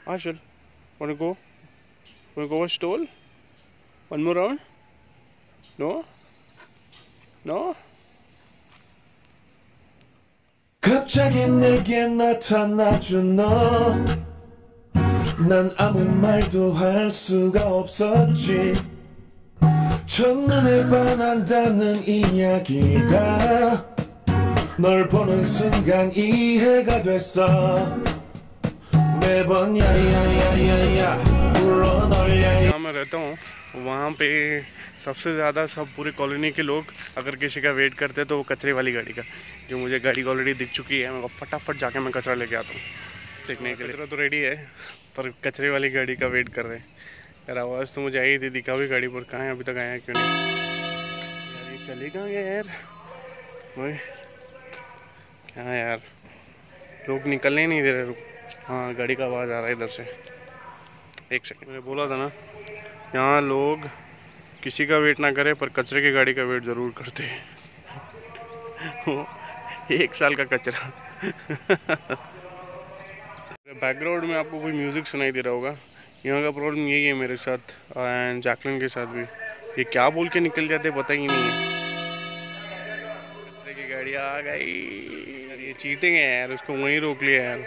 Ashul, wanna go? Wanna go watch Toll? One more round? No? No? 갑자기 내게 나타나준 너, 난 아무 말도 할 수가 없었지. 첫눈에 반한다는 이야기가 널 보는 순간 이해가 됐어. 매번 야야야야야 불러 널 야야. जहाँ मैं रहता हूँ वहाँ पे सबसे ज़्यादा सब पूरे कॉलोनी के लोग अगर किसी का वेट करते हैं तो वो कचरे वाली गाड़ी का, जो मुझे गाड़ी ऑलरेडी दिख चुकी है, मैं फटाफट जाके मैं कचरा लेके आता हूँ देखने के लिए। कचरा तो रेडी है पर कचरे वाली गाड़ी का वेट कर रहे हैं यार। आवाज़ तो मुझे आई थी, दिखा भी गाड़ी पर, कहाँ है अभी तक आया क्यों नहीं यार? ये चले कहाँ गए यार? वही क्या यार, लोग निकलने ही नहीं दे रहे। हाँ गाड़ी का आवाज़ आ रहा है इधर से। एक सेकंड, मैंने बोला था ना यहाँ लोग किसी का वेट ना करे पर कचरे की गाड़ी का वेट ज़रूर करते हैं। 1 साल का कचरा। बैकग्राउंड में आपको कोई म्यूज़िक सुनाई दे रहा होगा। यहाँ का प्रॉब्लम यही है मेरे साथ एंड जैकलिन के साथ भी। ये क्या बोल के निकल जाते पता ही नहीं है। कचरे की गाड़ी आ गई यार, ये चीटिंग है यार, उसको वहीं रोक लिया यार।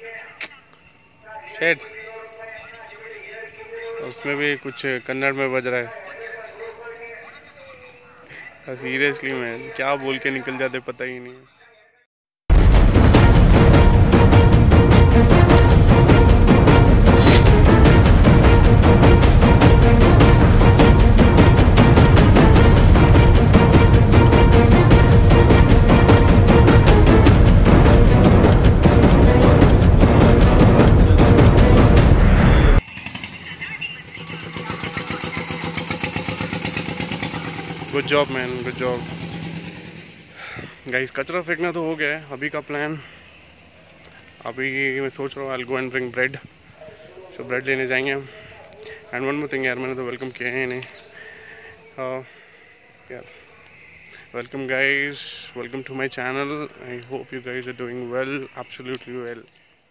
शेट, उसमें भी कुछ कन्नड़ में बज रहा है। सीरियसली मैं क्या बोल के निकल जाते पता ही नहीं है। Good job man, good job. Guys कचरा फेंकना तो हो गया है। अभी का प्लान, अभी मैं सोच रहा हूँ I go and bring bread. So bread लेने जाएंगे हम। एंड वन मोर थिंग यार, मैंने तो वेलकम किया है नहीं यार। Welcome guys, welcome to my channel. I hope you guys are doing well, absolutely well.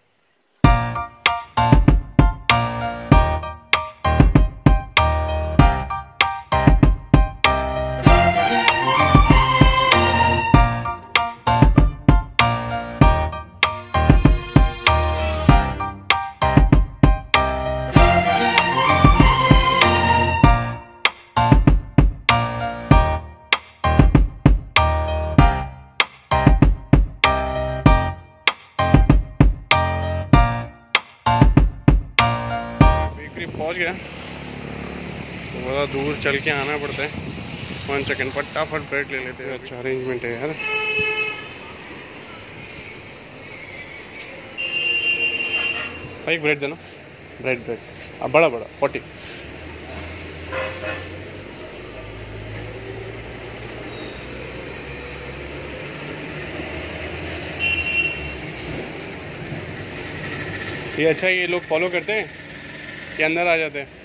पहुंच गया तो बड़ा दूर चल के आना पड़ता है। 1 सेकंड, फटाफट ब्रेड ले लेते हैं। अच्छा अरेंजमेंट है यार। एक ब्रेड देना, ब्रेड अब बड़ा 40। ये अच्छा, ये लोग फॉलो करते हैं कि अंदर आ जाते हैं।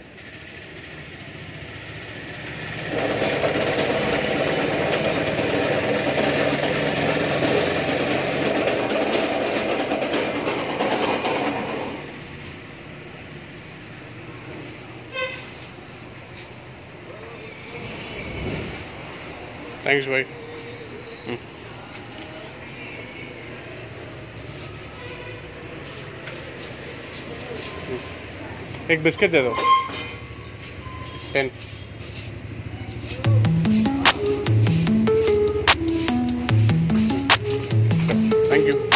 थैंक्स भाई। एक बिस्किट दे दो 10। Thank you.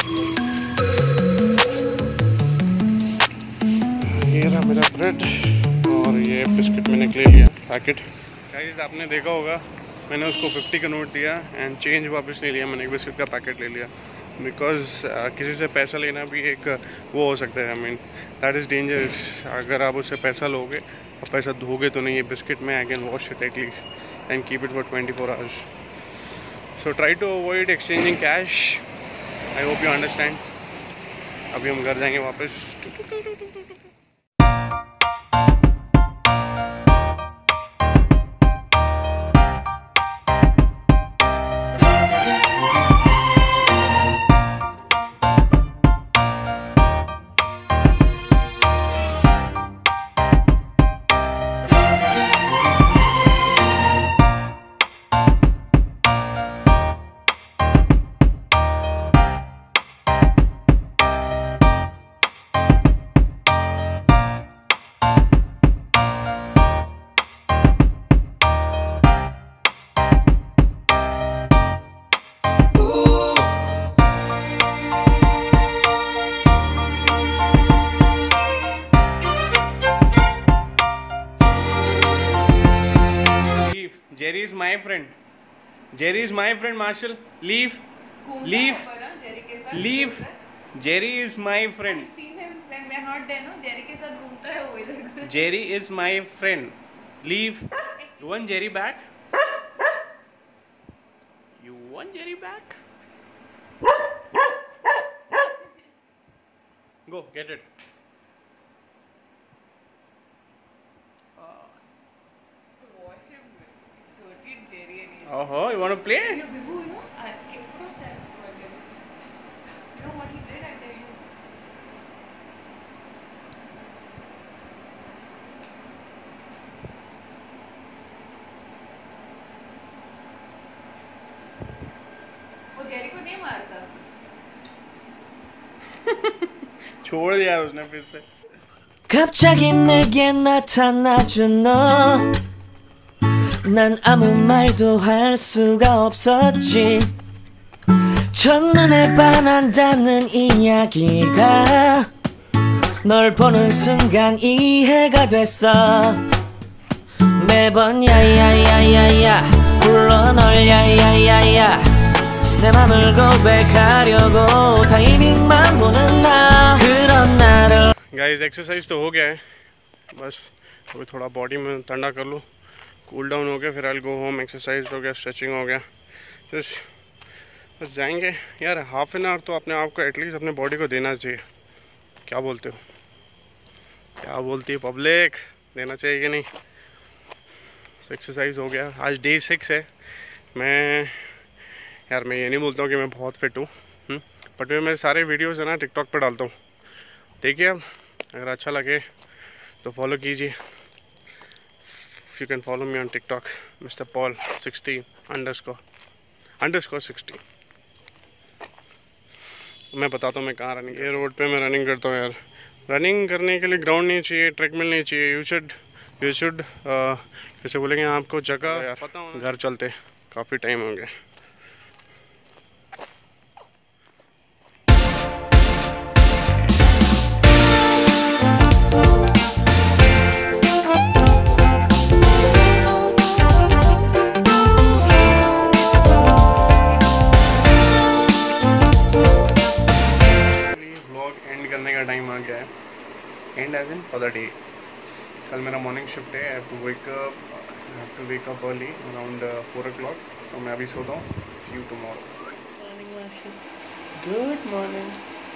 ये रहा मेरा ब्रेड और ये बिस्किट मैंने ले लिया पैकेट। गाइस आपने देखा होगा मैंने उसको 50 का नोट दिया एंड चेंज वापस नहीं लिया, मैंने एक बिस्किट का पैकेट ले लिया। बिकॉज किसी से पैसा लेना भी एक वो हो सकता है, I mean that is dangerous. अगर आप उससे पैसा लोगे और पैसा धोगे तो नहीं, ये बिस्किट में I can wash it at least and keep it for 24 hours. So try to avoid exchanging cash. I hope you understand. अभी हम घर जाएंगे वापस। is my friend. Jerry is my friend. Marshall, leave. Leave. Leave. Jerry is my friend. I've seen him when we are not there, no? Jerry के साथ घूमता है वो इधर. Jerry is my friend. Leave. You want Jerry back? You want Jerry back? Go get it. Wash him. It's dirty Jerry and he. Oh, you want to play? You know, I came across that. You know what he did? I tell you. वो Jerry को नहीं मारता. छोड़ दिया उसने फिर से. 갑자기 내게 나타나준 너 난 아무 말도 할 수가 없었지 첫눈에 반한다는 이야기가 널 보는 순간 이해가 됐어 매번 야야야야야 불러 널 야야야야 내 맘을 고백하려고 타이밍만 보는 나 그런 나를 guys exercise तो हो गया है बस अभी थोड़ा बॉडी में ठंडा कर लूँ कूल डाउन हो गया फिर आई गो होम एक्सरसाइज हो गया स्ट्रेचिंग हो गया बस जाएंगे यार हाफ एन आवर तो अपने आप को एटलीस्ट अपने बॉडी को देना चाहिए क्या बोलते हो क्या बोलती है पब्लिक देना चाहिए कि नहीं एक्सरसाइज हो गया आज डे 6 है मैं यार मैं ये नहीं बोलता हूँ कि मैं बहुत फिट हूँ बट मैं सारे वीडियोस है ना टिकटॉक पर डालता हूँ देखिए अब अगर अच्छा लगे तो फॉलो कीजिए you can follow me on TikTok mister Paul 16__60 मैं बताता हूँ मैं कहाँ रनिंग ये रोड पे मैं रनिंग करता हूँ यार रनिंग करने के लिए ग्राउंड नहीं चाहिए ट्रेडमिल नहीं चाहिए यू शुड जैसे बोलेंगे आपको जगह यार पता हूँ घर चलते काफ़ी टाइम हो गया करने का टाइम आ गया है and age in for the day कल मेरा मॉर्निंग शिफ्ट है I have to wake up early around 4 o'clock तो मैं अभी सोता हूँ see you tomorrow good morning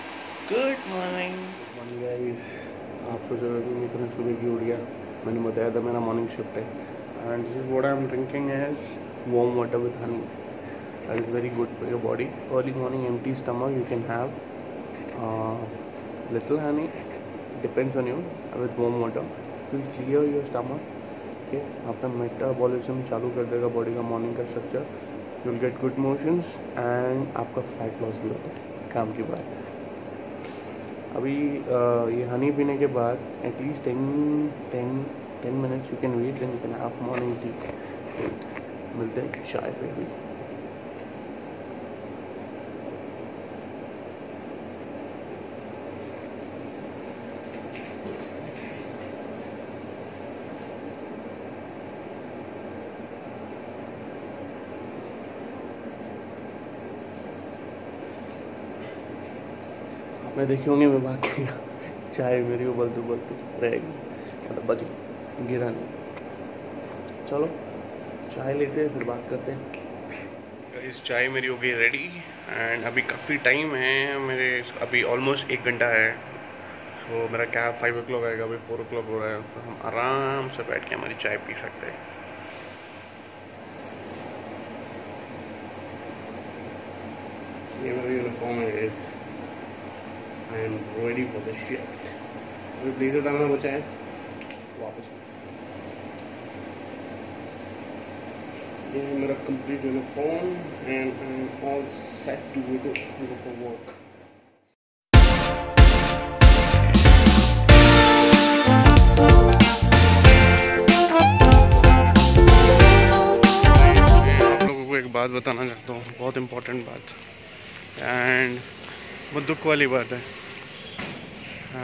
guys आप सोच रहे हो कि मैं इतने सुबह क्यों उठ गया मैंने बताया था मेरा मॉर्निंग शिफ्ट है and this is what I am drinking is warm water with honey that is very good for your body early morning empty stomach you can have little honey depends on you with warm water to clear your stomach okay आपका metabolism चालू कर देगा body का morning का structure you will get good motions and आपका fat loss भी होता है काम की बात अभी ये हनी पीने के बाद at least 10 minutes you can wait then you can have morning tea मिलते हैं चाय पे भी मैं देखे होंगे मैं बात किया चाय मेरी उबलती रहेगी मतलब बच गिरा नहीं चलो चाय लेते हैं फिर बात करते हैं इस चाय मेरी हो गई रेडी एंड अभी काफ़ी टाइम है मेरे अभी ऑलमोस्ट 1 घंटा है तो मेरा कैब 5 o'clock आएगा अभी 4 o'clock हो रहा है तो हम आराम से बैठ के हमारी चाय पी सकते हैं ये मेरा यूनिफॉर्म है I am ready for the shift. अभी ब्लेजर डालना बचा है वापस ये है मेरा complete uniform and I am all set to go for work आप लोगों को एक बात बताना चाहता हूँ बहुत इम्पोर्टेंट बात एंड बहुत दुख वाली बात है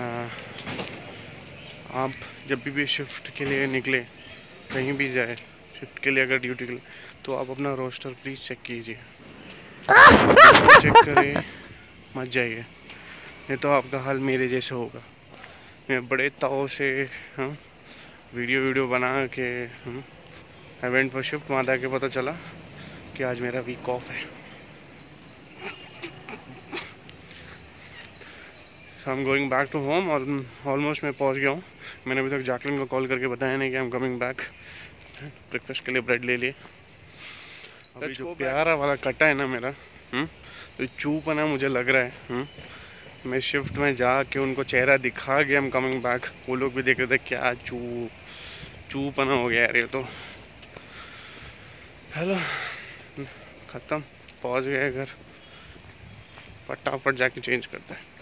आप जब भी शिफ्ट के लिए निकले कहीं भी जाए शिफ्ट के लिए, अगर ड्यूटी के लिए, तो आप अपना रोस्टर प्लीज़ चेक कीजिए। चेक करें मत जाइए, नहीं तो आपका हाल मेरे जैसे होगा। मैं बड़े ताव से वीडियो बना के आई वेंट फॉर शिफ्ट, वहाँ जाके पता चला कि आज मेरा वीक ऑफ है। So I am going back to home और ऑलमोस्ट मैं पहुँच गया हूँ। मैंने अभी तक जैकलिन को कॉल करके बताया नहीं कि I am coming back. Breakfast के लिए ब्रेड ले लिए। अभी जो प्यारा वाला कटा है ना मेरा, तो चूपना मुझे लग रहा है। मैं शिफ्ट में जाके उनको चेहरा दिखा के आई एम कमिंग बैक, वो लोग भी देख रहे थे क्या चूपना हो गया यार ये तो। हेलो, ख़त्म, पहुँच गए घर, फटाफट जाके चेंज करते हैं।